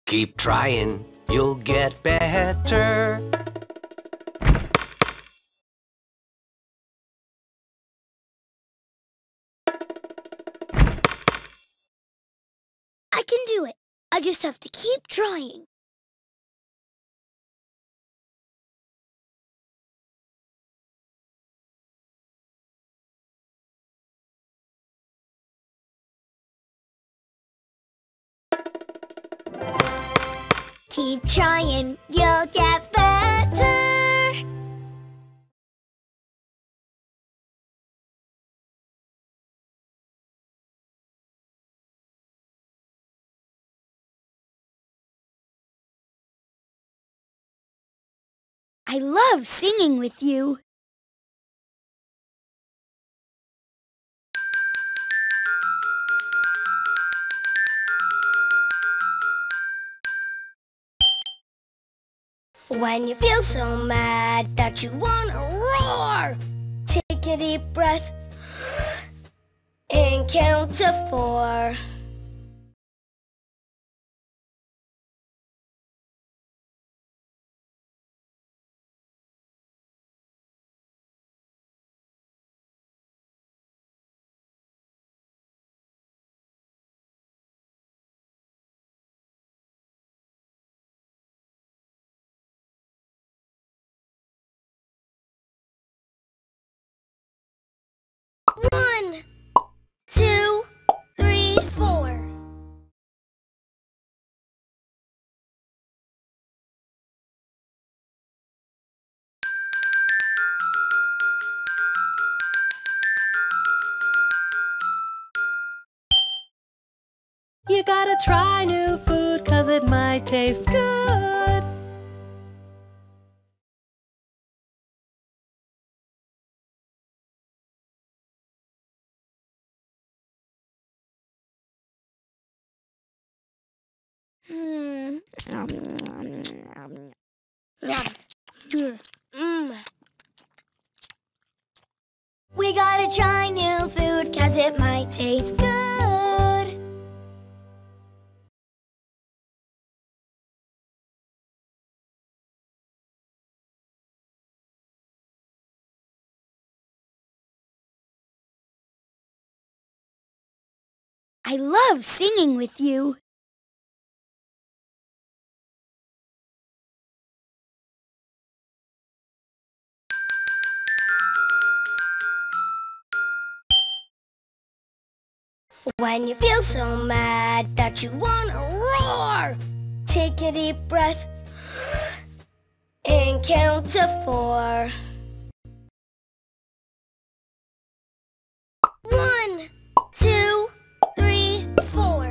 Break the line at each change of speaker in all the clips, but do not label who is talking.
Keep trying, you'll get better.
I can do it. I just have to keep trying. Keep trying, you'll get better. I love singing with you. When you feel so mad that you wanna roar, take a deep breath and count to 4. One, two, three, 4.
You gotta try new food 'cause it might taste good.
Hmm. We gotta try new food 'cause it might taste good. I love singing with you. When you feel so mad that you wanna roar, take a deep breath and count to 4. One, two, three, 4.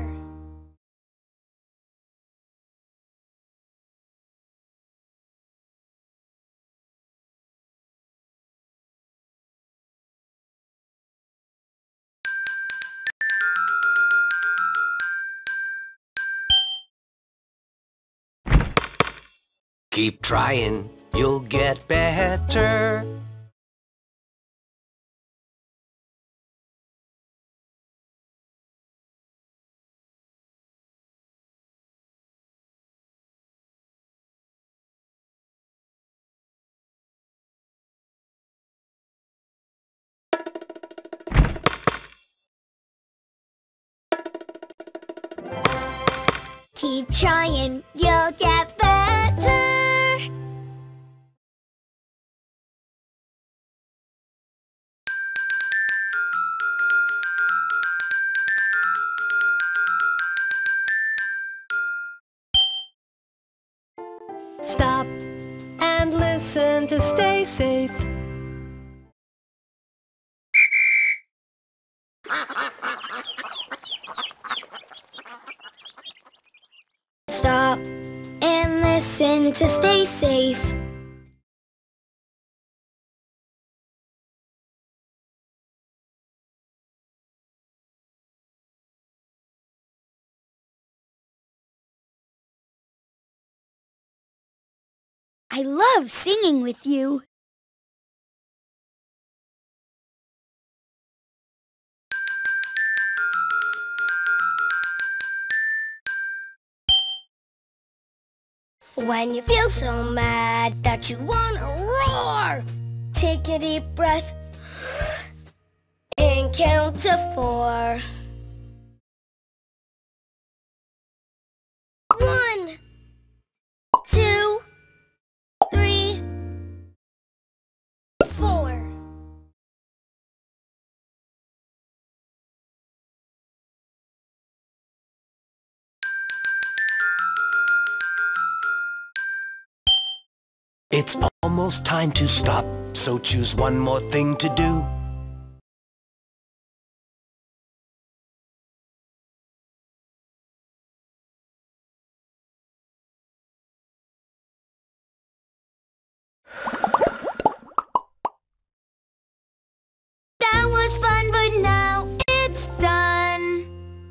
Keep trying, you'll get better.
Keep trying, you'll get better.
Stop and listen to stay safe.
Stop and listen to stay safe. I love singing with you. When you feel so mad that you want to roar, take a deep breath and count to 4. 1, 2, 3, 4.
It's almost time to stop, so choose one more thing to do.
That was fun, but now it's done.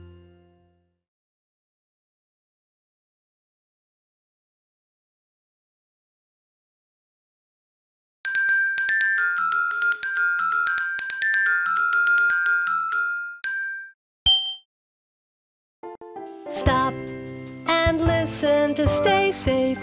Stop and listen to stay safe.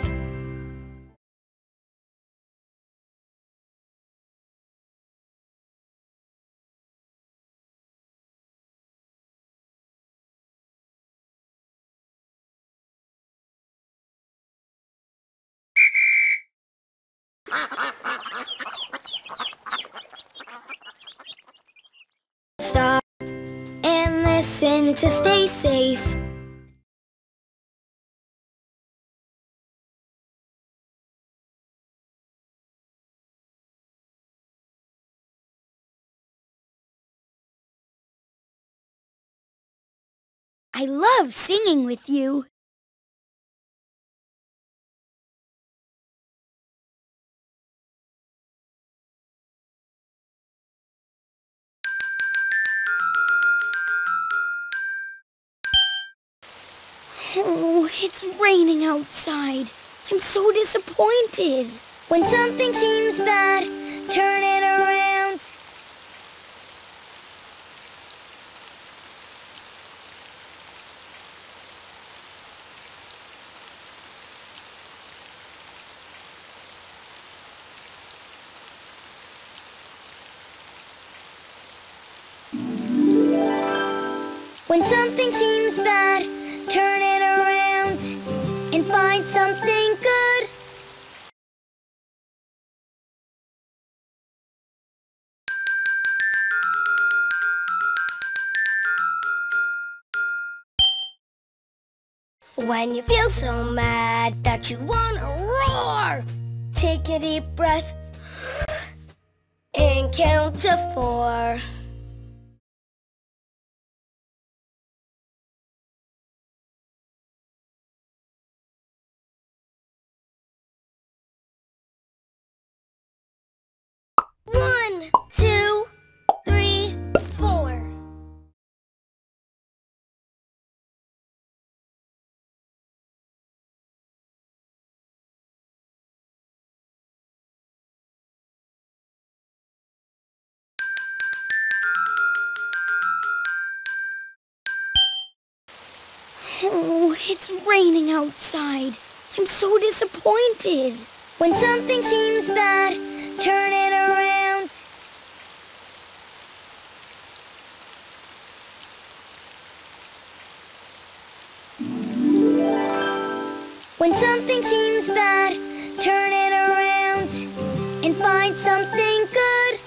Stop and listen to stay safe. I love singing with you. Oh, it's raining outside. I'm so disappointed. When something seems bad, turn it around. When something seems bad, turn it around and find something good. When you feel so mad that you want to roar, take a deep breath and count to 4. 1, 2, 3, 4. Oh, it's raining outside. I'm so disappointed. When something seems bad, turn it around. When something seems bad, turn it around and find something good.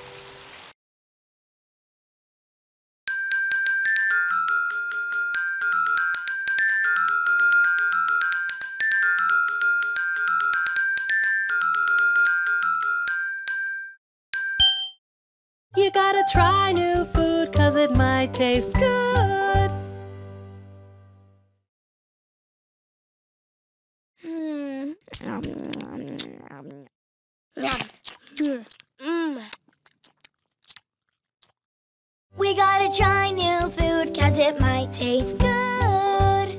You gotta try new food 'cause it might taste good.
We gotta try new food 'cause it might taste good.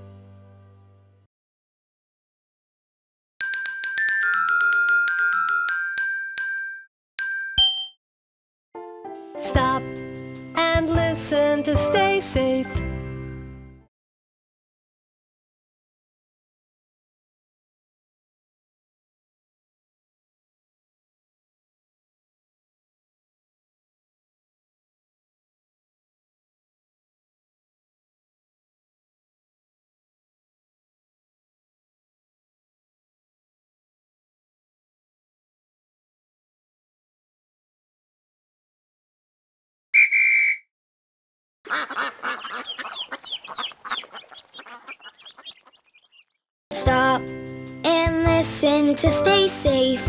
Stop and listen to stay safe.
Stop and listen to stay safe.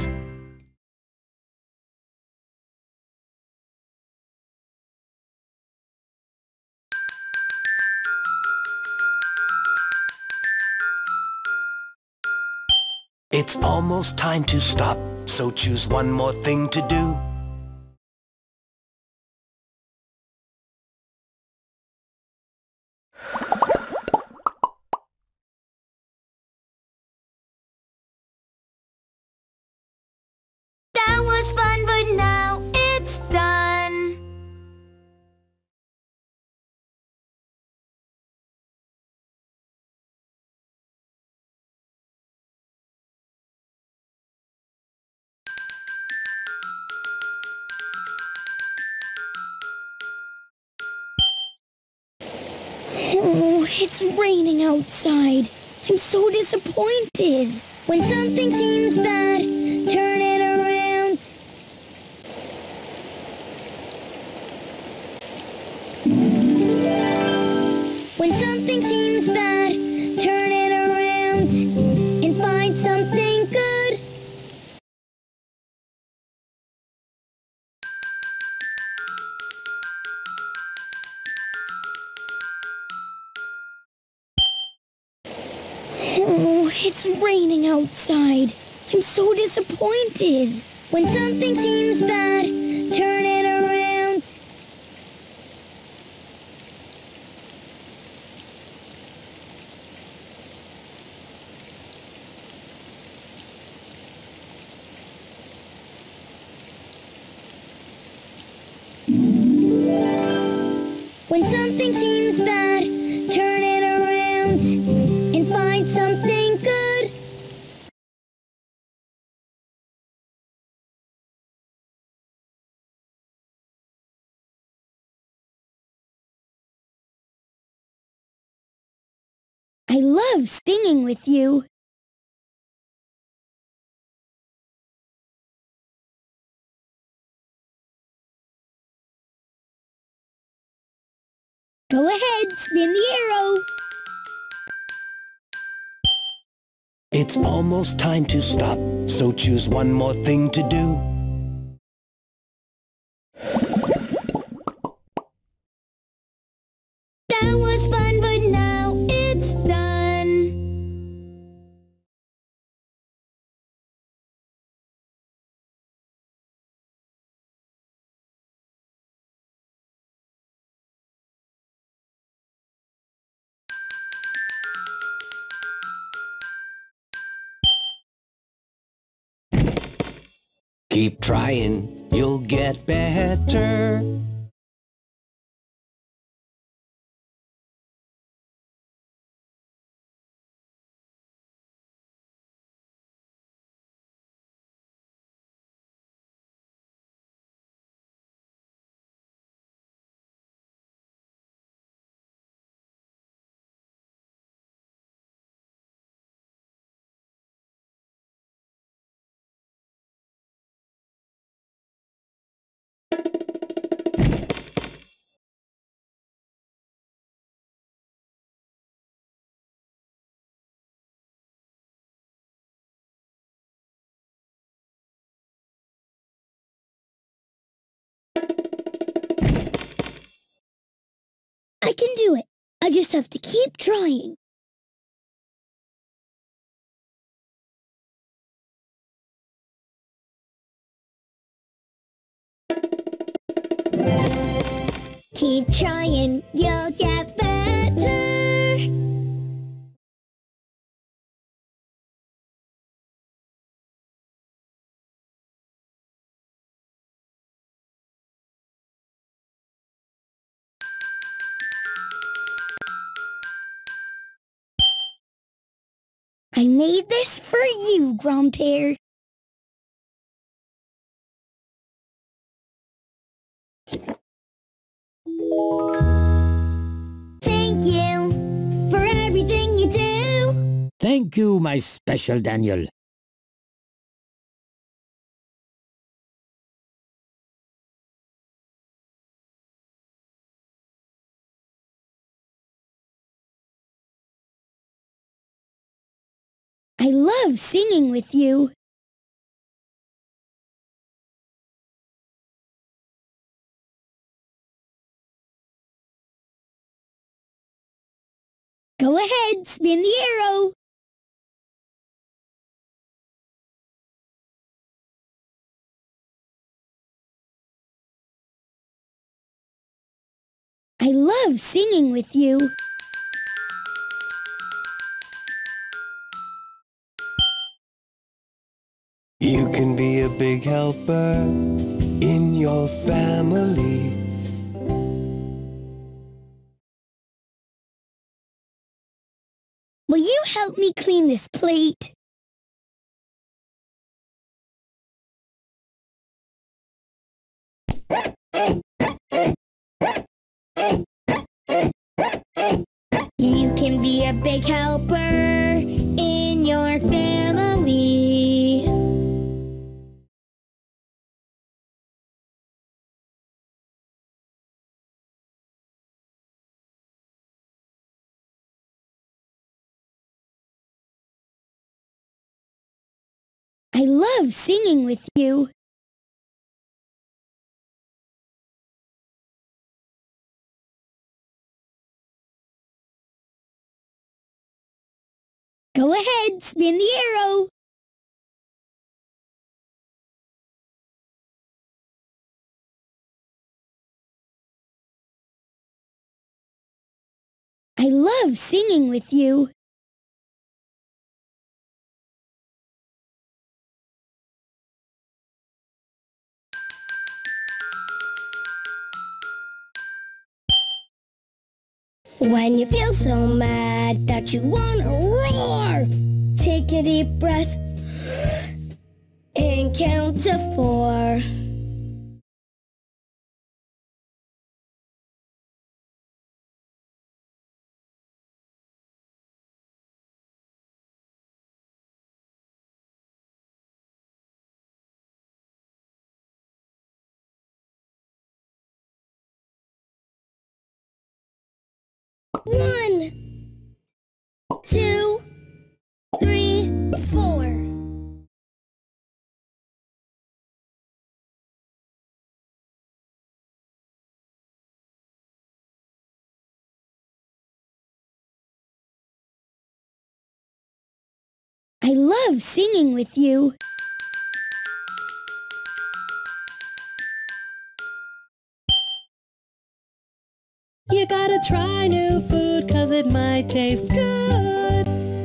It's almost time to stop, so choose one more thing to do.
That was fun, but now it's done. Oh, it's raining outside. I'm so disappointed. When something seems bad, turn it around. When something seems bad, turn it around and find something good. Oh, it's raining outside. I'm so disappointed. When something seems bad, turn it around. When something seems bad, turn it around and find something good. I love singing with you. Go ahead, spin the arrow.
It's almost time to stop, so choose one more thing to do.
That was fun, but now it's done.
Keep trying, you'll get better.
I can do it. I just have to keep trying. Keep trying, you'll get better. I made this for you, Grandpere. Thank you for everything you do.
Thank you, my special Daniel.
love singing with you. Go ahead, spin the arrow. I love singing with you.
You can be a big helper in your family.
Will you help me clean this plate? You can be a big helper in your family. I love singing with you. Go ahead, spin the arrow. I love singing with you. When you feel so mad that you want to roar, take a deep breath and count to 4. One, 2, 3, 4. I love singing with you.
You gotta try new food 'cause it might taste good.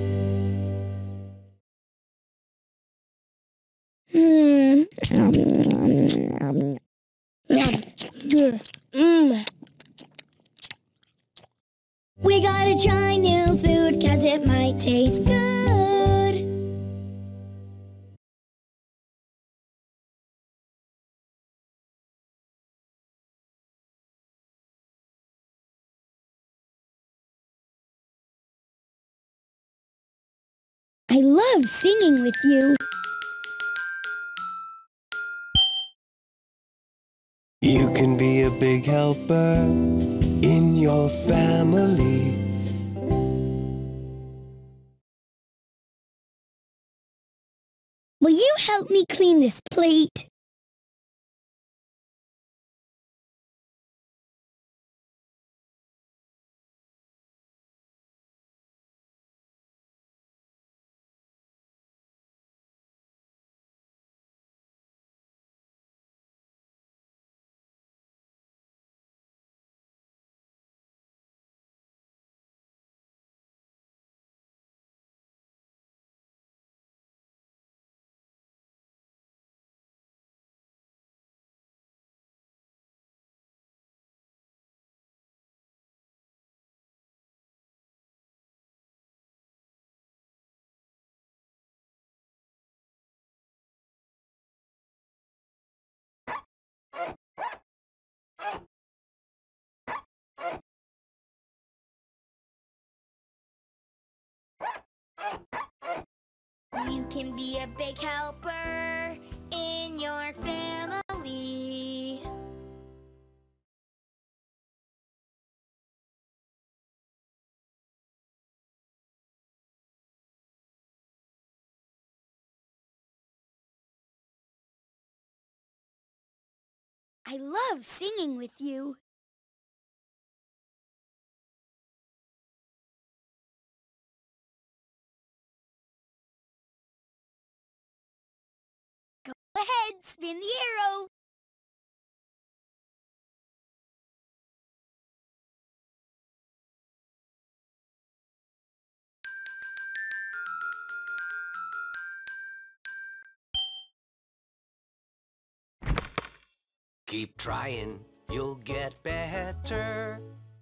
We gotta try new food 'cause it might taste good. I love singing with you.
You can be a big helper in your family.
Will you help me clean this plate? You can be a big helper in your family. I love singing with you. Go ahead, spin the arrow.
Keep trying, you'll get better.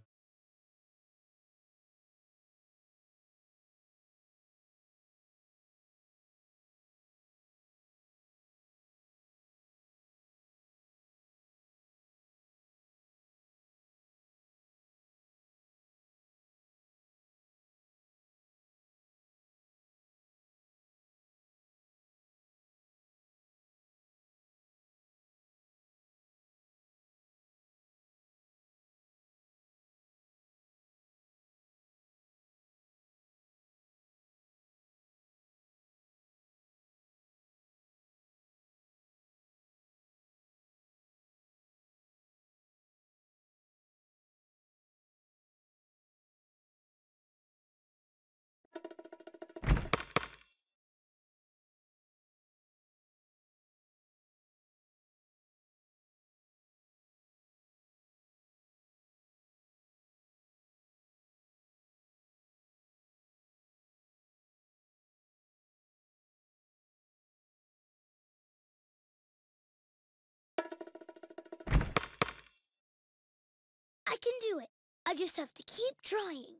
I can do it. I just have to keep trying.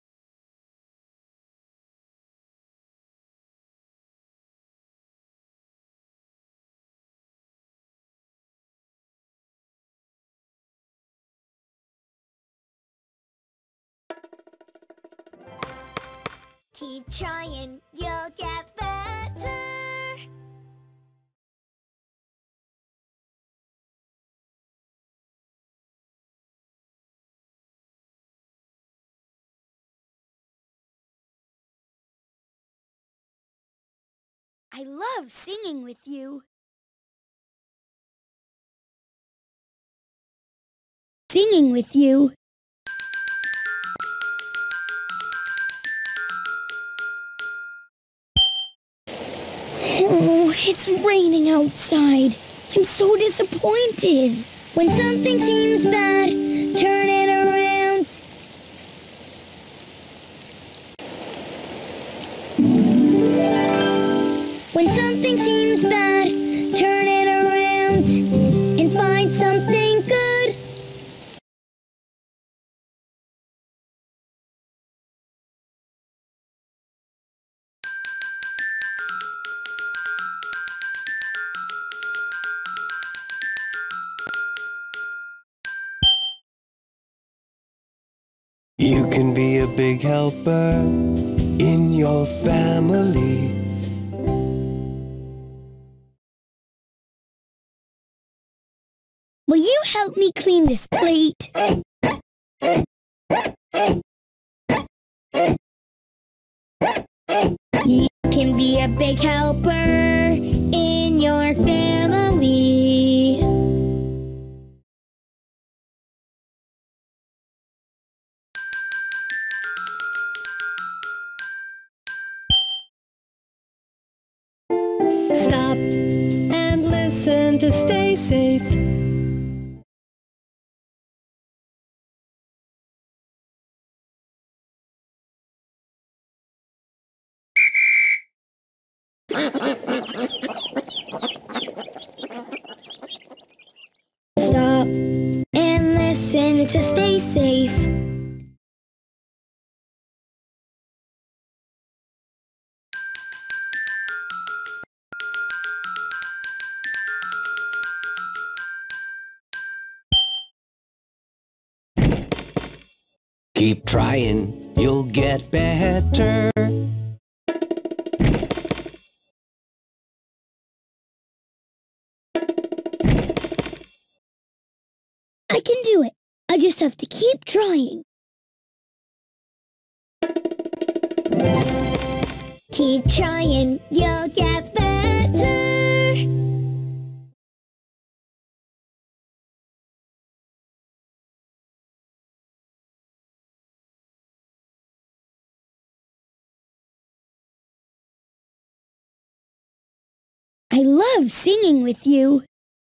Keep trying, you'll get better. I love singing with you. Singing with you. Oh, it's raining outside. I'm so disappointed. When something seems bad, turn it around. When something seems bad, turn it around and find something good.
You can be a big helper in your family.
Will you help me clean this plate? You can be a big helper in your family.
Stop and listen to stay safe.
Stop and listen to stay safe.
Keep trying, you'll get better.
I can do it. I just have to keep trying. Keep trying, you'll get better. I love singing with you.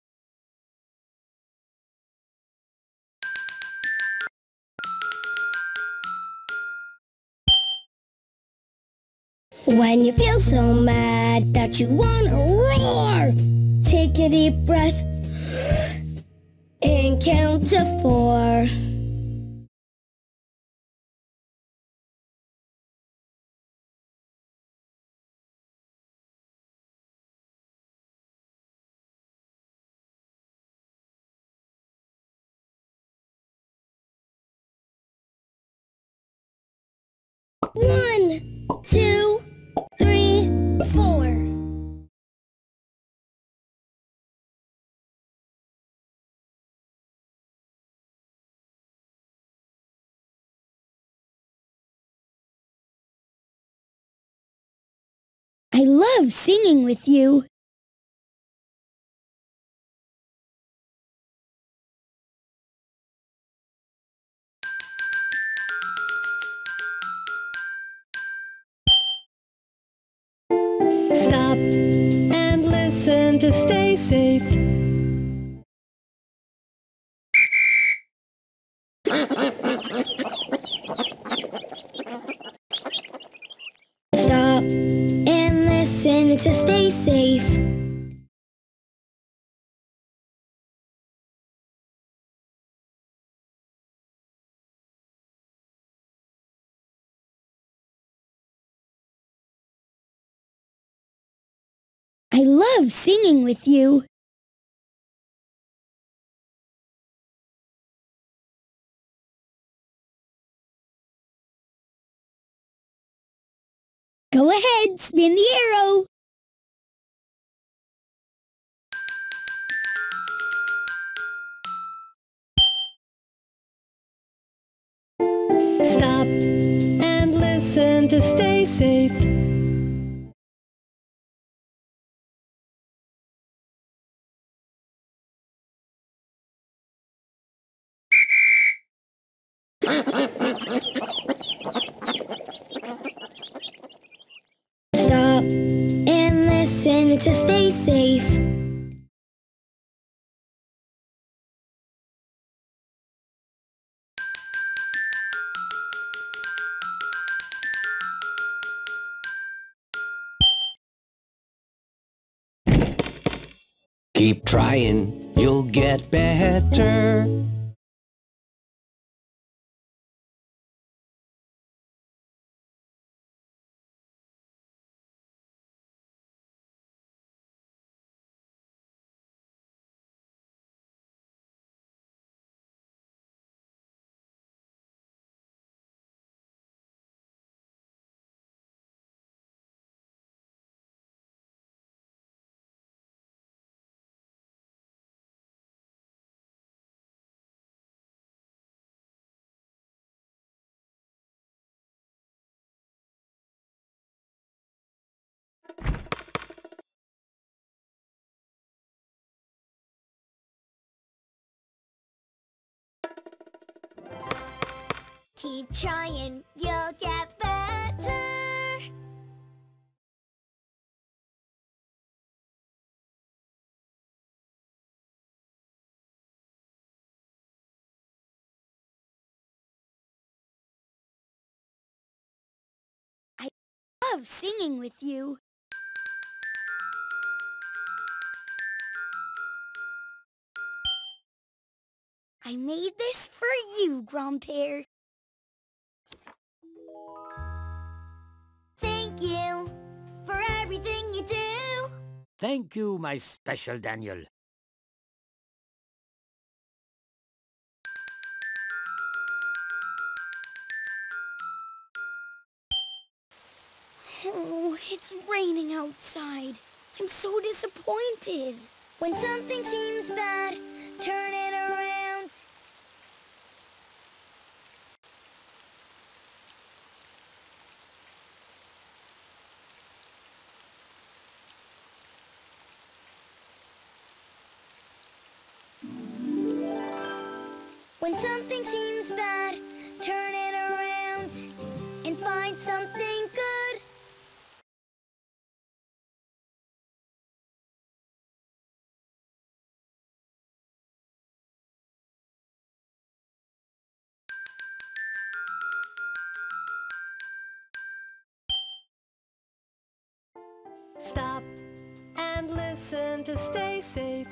When you feel so mad that you wanna roar, take a deep breath and count to 4. One, two, three, 4. I love singing with you.
Stop and listen to stay safe.
Stop and listen to stay safe. I love singing with you. Go ahead, spin the arrow.
Stop and listen to stay safe.
Stop and listen to stay safe.
Keep trying, you'll get better.
Keep trying, you'll get better. I love singing with you. I made this for you, Grandpere. Thank you for everything you do.
Thank you, my special Daniel.
Oh, it's raining outside. I'm so disappointed. When something seems bad, turn it around. When something seems bad, turn it around and find something good.
Stop and listen to stay safe.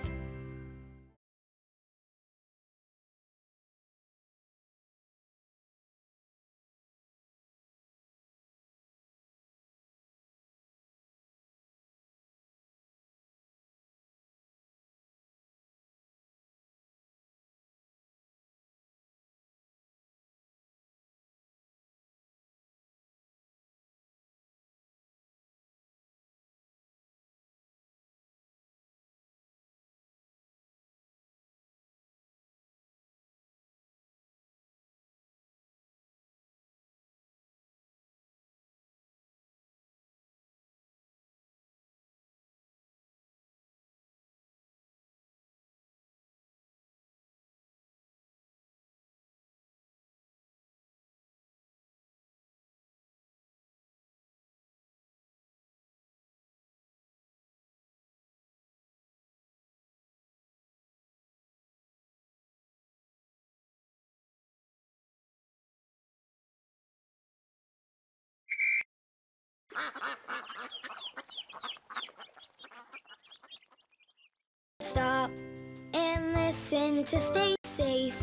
Stop and listen to stay safe.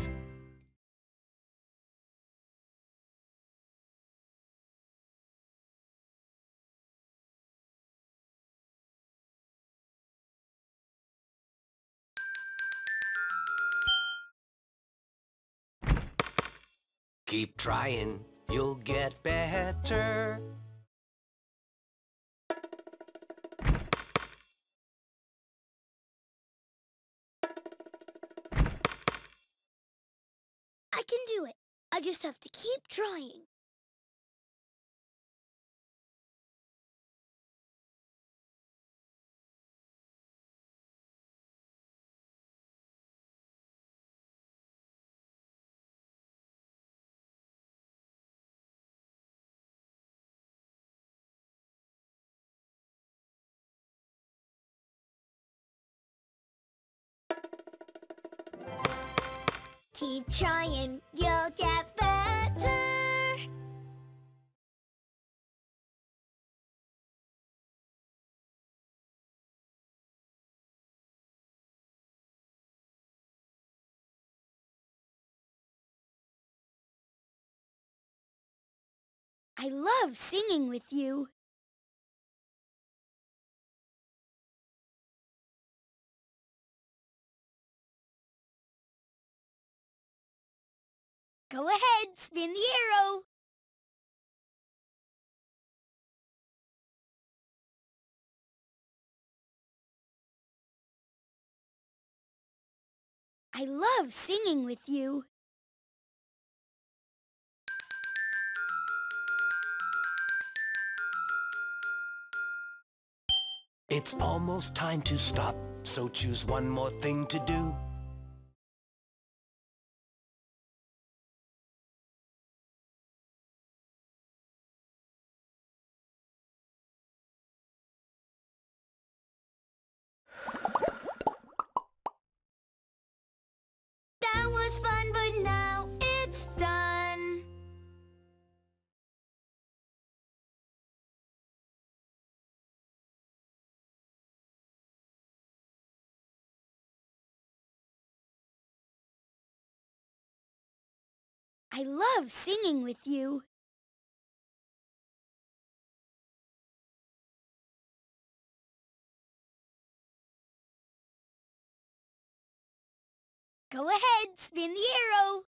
Keep trying, you'll get better.
I can do it. I just have to keep trying. Keep trying, you'll get better. I love singing with you. Go ahead, spin the arrow. I love singing with you.
It's almost time to stop, so choose one more thing to do.
That was fun, but now it's done. I love singing with you. Go ahead, spin the arrow.